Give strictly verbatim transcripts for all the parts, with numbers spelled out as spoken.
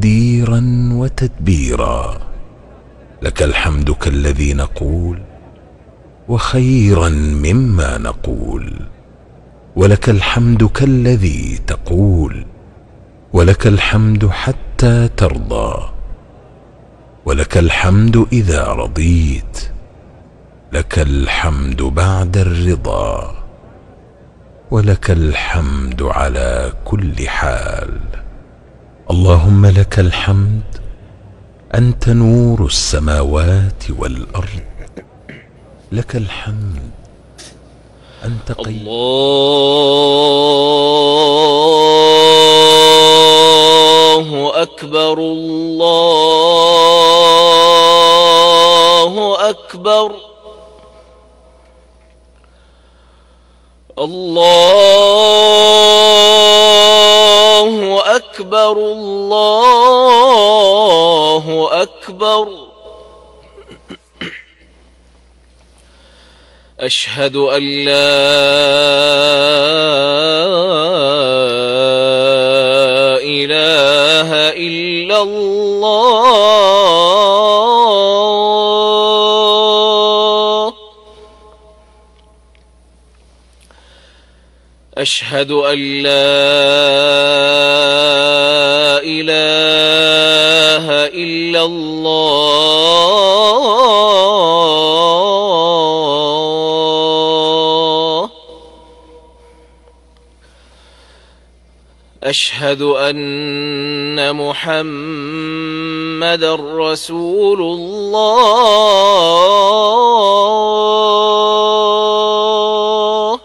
تقديرا وتدبيرا. لك الحمد كالذي نقول وخيرا مما نقول، ولك الحمد كالذي تقول، ولك الحمد حتى ترضى، ولك الحمد إذا رضيت، لك الحمد بعد الرضا، ولك الحمد على كل حال. اللهم لك الحمد أنت نور السماوات والأرض، لك الحمد أنت قيوم. الله أكبر الله أكبر الله أكبر الله أكبر. أشهد أن لا إله إلا الله. أشهد أن لا إله إلا الله. أشهد أن محمدًا رسول الله.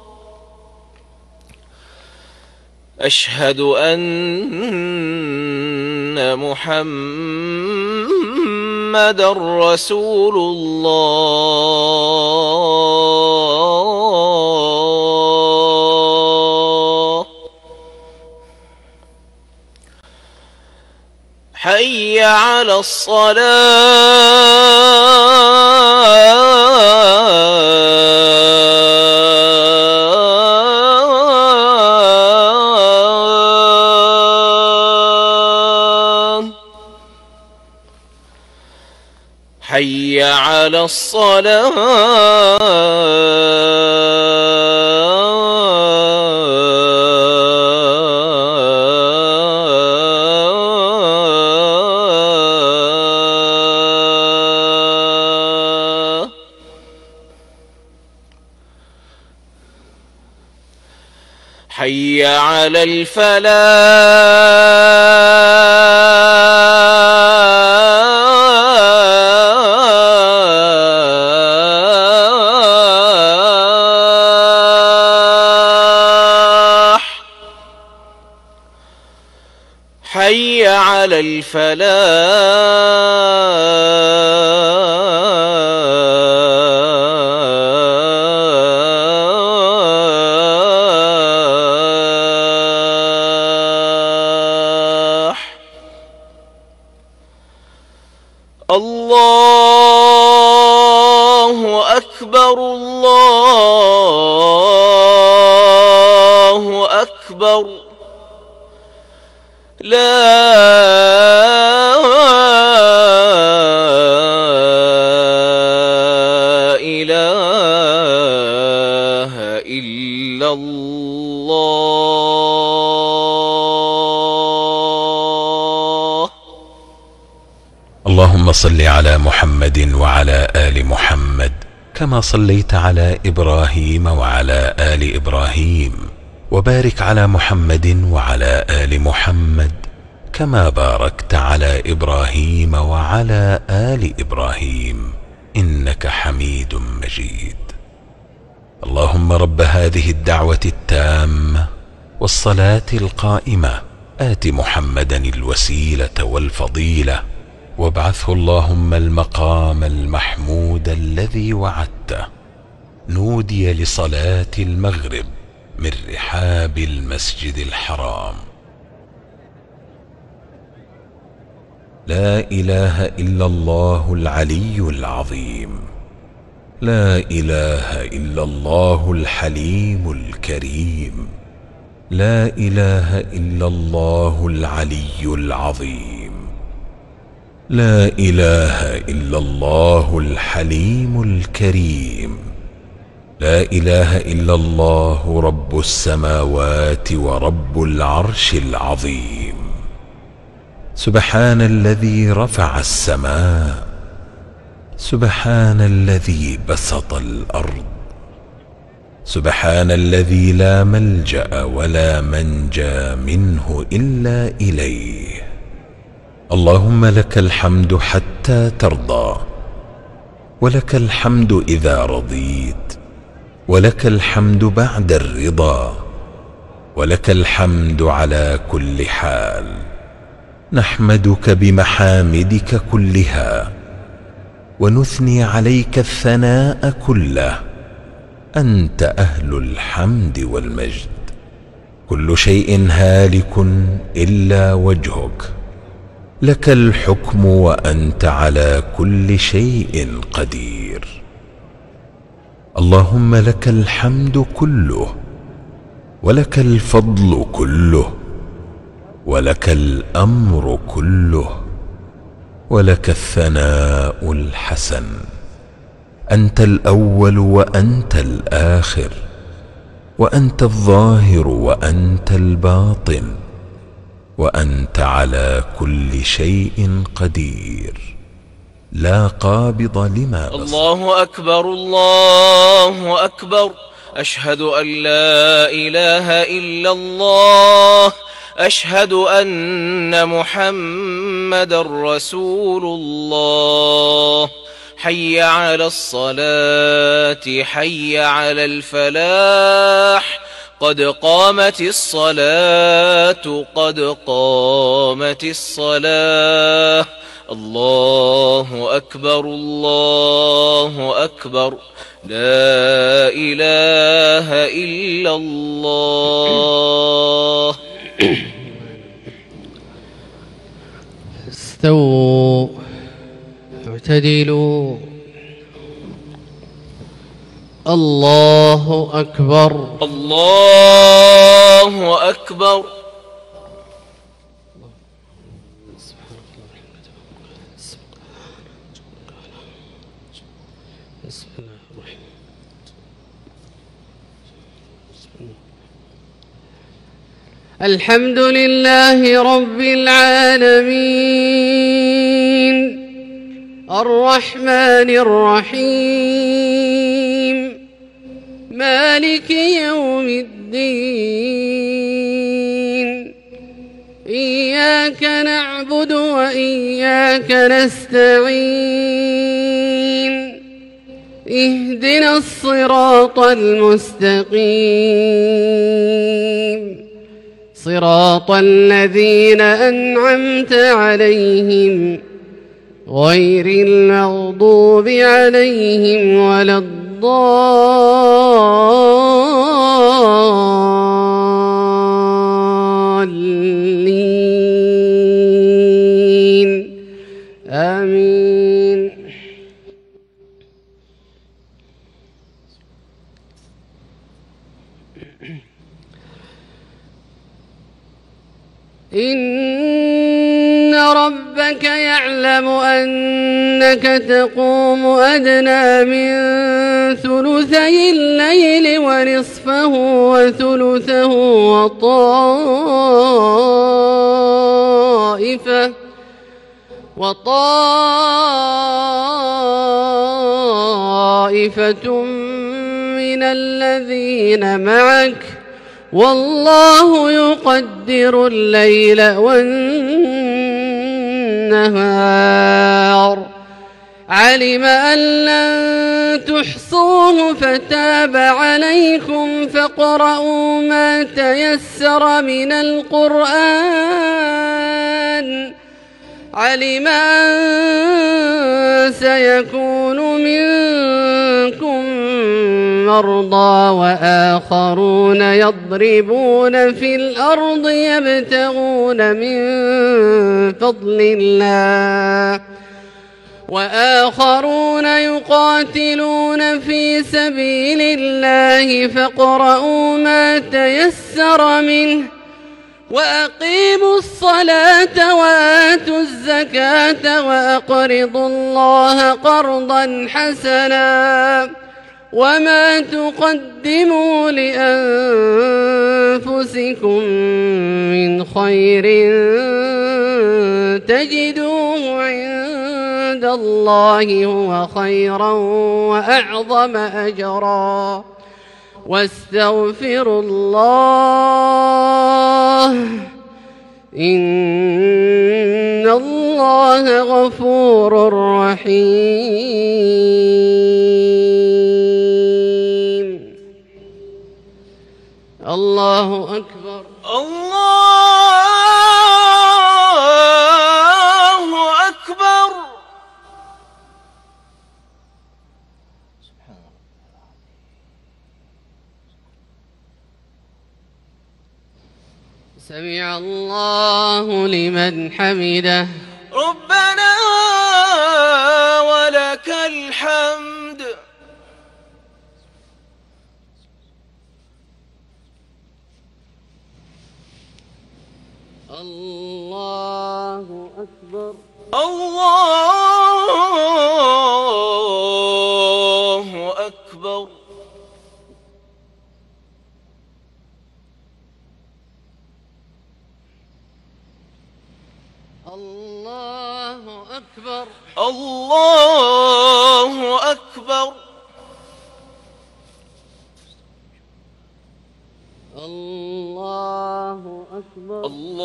أشهد أن محمدًا رسول الله. حي على الصلاة. حي على الصلاة. حي على الفلاح. حي على الفلاح. الله أكبر الله أكبر. لا إله إلا الله. اللهم صل على محمد وعلى آل محمد كما صليت على إبراهيم وعلى آل إبراهيم، وبارك على محمد وعلى آل محمد كما باركت على إبراهيم وعلى آل إبراهيم إنك حميد مجيد. اللهم رب هذه الدعوة التامة والصلاة القائمة آت محمدا الوسيلة والفضيلة، وابعثه اللهم المقام المحمود الذي وعدته. نودي لصلاة المغرب من رحاب المسجد الحرام. لا إله إلا الله العلي العظيم، لا إله إلا الله الحليم الكريم، لا إله إلا الله العلي العظيم. لا إله إلا الله الحليم الكريم. لا إله إلا الله رب السماوات ورب العرش العظيم. سبحان الذي رفع السماء، سبحان الذي بسط الأرض، سبحان الذي لا ملجأ ولا منجى منه إلا إليه. اللهم لك الحمد حتى ترضى، ولك الحمد إذا رضيت، ولك الحمد بعد الرضا، ولك الحمد على كل حال. نحمدك بمحامدك كلها، ونثني عليك الثناء كله. أنت أهل الحمد والمجد. كل شيء هالك إلا وجهك، لك الحكم وأنت على كل شيء قدير. اللهم لك الحمد كله، ولك الفضل كله، ولك الأمر كله، ولك الثناء الحسن. أنت الأول وأنت الآخر، وأنت الظاهر وأنت الباطن، وأنت على كل شيء قدير، لا قابض لما بسط. الله أكبر الله أكبر. أشهد أن لا إله إلا الله. أشهد أن محمدا رسول الله. حي على الصلاة، حي على الفلاح. قد قامت الصلاة، قد قامت الصلاة. الله أكبر الله أكبر. لا إله إلا الله. استووا اعتدلوا. الله أكبر الله أكبر. الحمد لله رب العالمين، الرحمن الرحيم، مالك يوم الدين. إياك نعبد وإياك نستعين. اهدنا الصراط المستقيم، صراط الذين أنعمت عليهم غير المغضوب عليهم ولا الضالين. آمين. إن ربك يعلم أنك تقوم أدنى من ثلثي الليل ونصفه وثلثه وطائفة وطائفة من الذين معك، والله يقدر الليل والنهار. علم أن لن تحصوه فتاب عليكم فاقرؤوا ما تيسر من القرآن. علم أن سيكون منكم مرضى وآخرون يضربون في الأرض يبتغون من فضل الله، وآخرون يقاتلون في سبيل الله فاقرؤوا ما تيسر منه. وأقيموا الصلاة وآتوا الزكاة وأقرضوا الله قرضا حسنا وما تقدموا لأنفسكم من خير تجدوه عند الله هو خيرا وأعظم أجرا واستغفروا الله إن الله غفور رحيم. الله أكبر. الله أكبر. سمع الله لمن حمده. ربنا ولك الحمد. الله أكبر. الله أكبر. الله أكبر. الله أكبر. الله أكبر.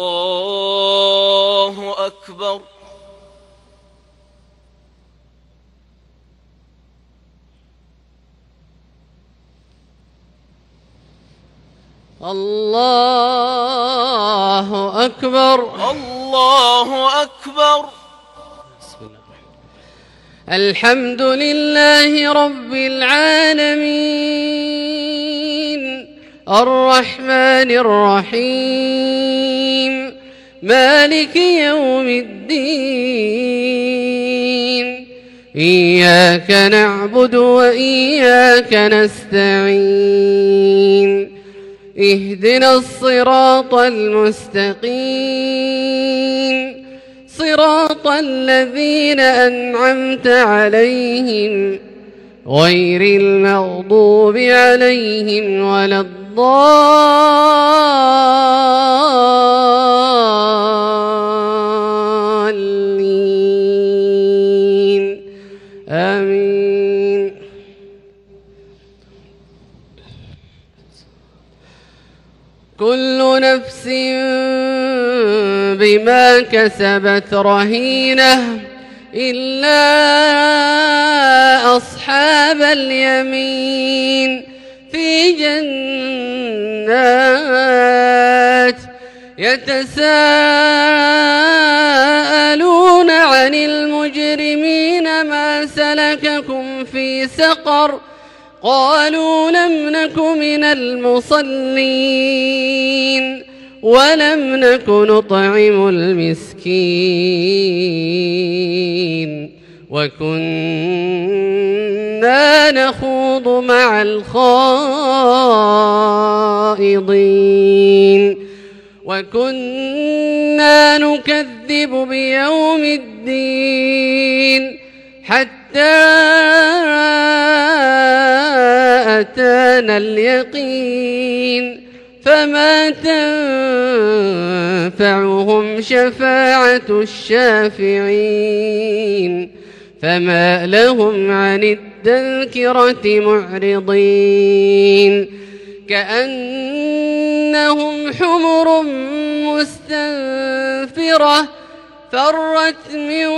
الله أكبر. الله أكبر. الله أكبر. بسم الله. الحمد لله رب العالمين الرحمن الرحيم مالك يوم الدين إياك نعبد وإياك نستعين اهدنا الصراط المستقيم صراط الذين أنعمت عليهم غير المغضوب عليهم ولا الضالين آمين. كل نفس بما كسبت رهينة إلا أصحاب اليمين في جنات يتساءلون عن المجرمين ما سلككم في سقر قالوا لم نك من المصلين ولم نك نطعم المسكين وكنا نخوض مع الخائضين وكنا نكذب بيوم الدين حتى أتانا اليقين فما تنفعهم شفاعة الشافعين فما لهم عن التذكرة معرضين كأنهم حمر مستنفرة فرت من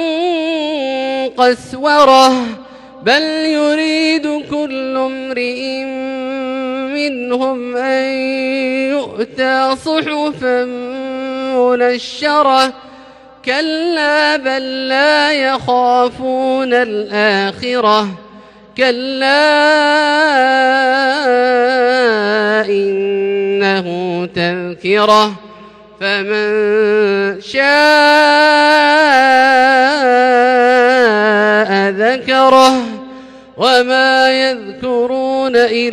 قسورة بل يريد كل امرئ منهم أن يؤتى صحفا منشرة كلا بل لا يخافون الآخرة كلا إنه تذكرة فمن شاء ذكره وما يذكرون إلا أن يشاء الله.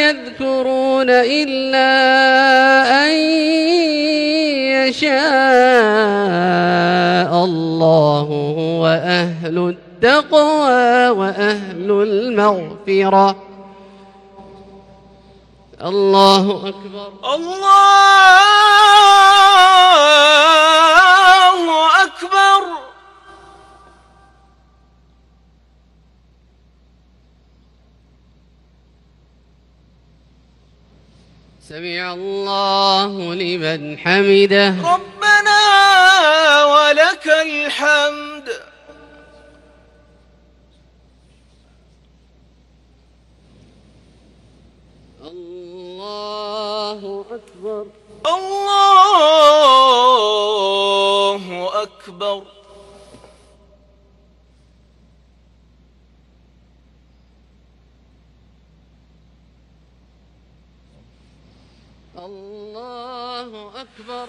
يذكرون إلا أن يشاء الله هو أهل التقوى وأهل المغفرة. الله أكبر. الله أكبر. سمع الله لمن حمده. ربنا ولك الحمد. الله أكبر. الله أكبر. الله أكبر.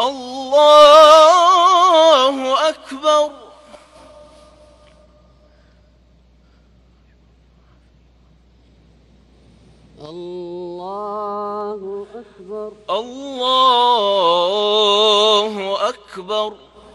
الله أكبر. الله أكبر. الله أكبر.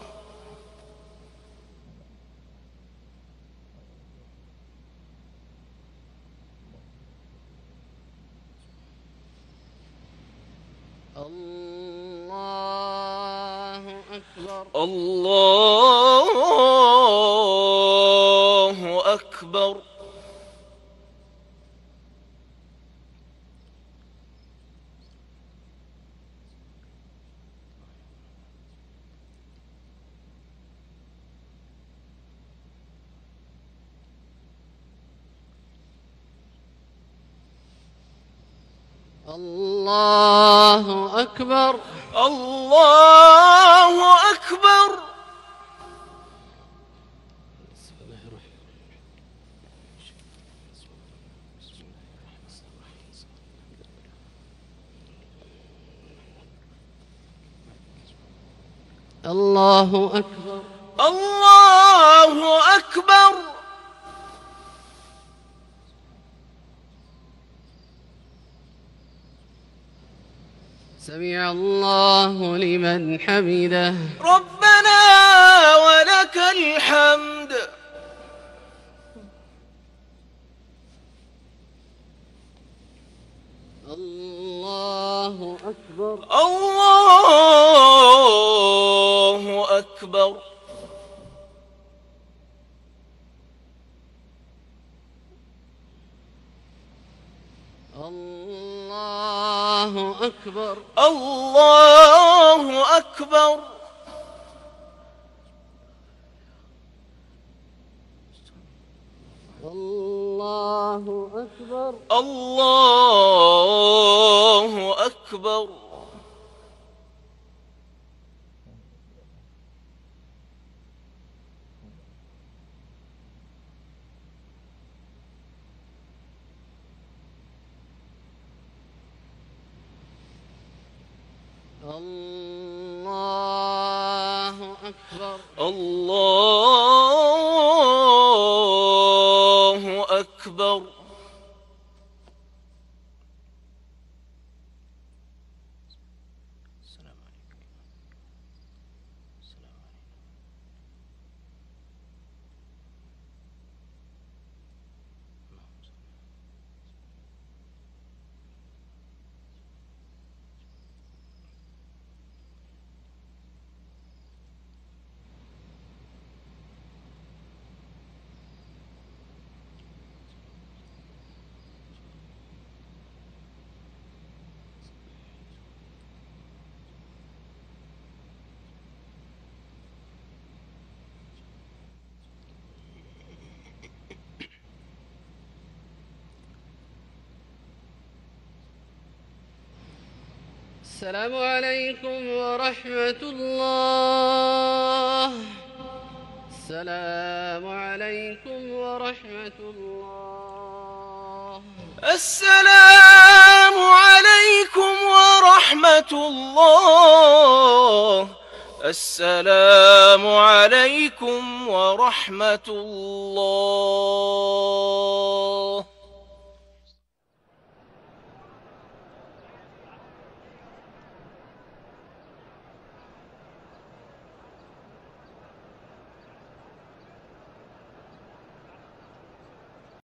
الله أكبر. الله أكبر. الله أكبر. الله أكبر. الله أكبر. الله أكبر. سمع الله لمن حمده. ربنا ولك الحمد. الله أكبر. الله أكبر. الله أكبر. الله أكبر. الله أكبر. الله أكبر. الله أكبر. الله أكبر. السلام عليكم ورحمة الله. السلام عليكم ورحمة الله. السلام عليكم ورحمة الله. السلام عليكم ورحمة الله.